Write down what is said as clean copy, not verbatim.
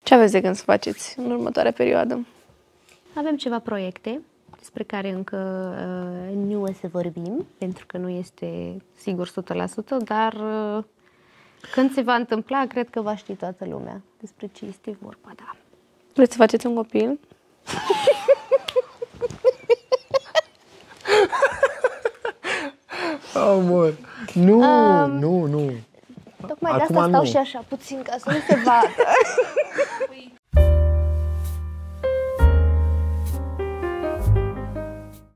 Ce aveți de gând să faceți în următoarea perioadă? Avem ceva proiecte despre care încă nu o să vorbim, pentru că nu este sigur 100%, dar când se va întâmpla, cred că va ști toată lumea despre ce este vorba, da. Vreți să faceți un copil? Amor, nu. Tocmai de Acum asta stau nu. și așa puțin, ca să nu se vadă.